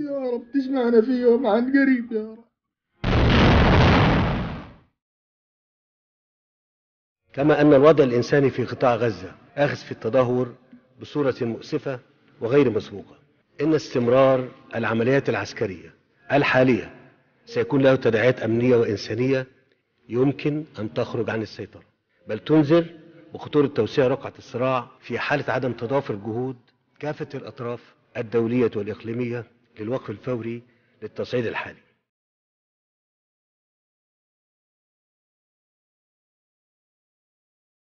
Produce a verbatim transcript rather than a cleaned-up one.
يا رب تجمعنا في يوم عن قريب يا رب. كما أن الوضع الإنساني في قطاع غزة آخذ في التدهور بصورة مؤسفة وغير مسبوقة، إن استمرار العمليات العسكرية الحالية سيكون له تداعيات أمنية وإنسانية يمكن أن تخرج عن السيطرة، بل تنذر بخطورة توسيع رقعة الصراع في حالة عدم تضافر جهود كافة الأطراف الدولية والإقليمية للوقف الفوري للتصعيد الحالي.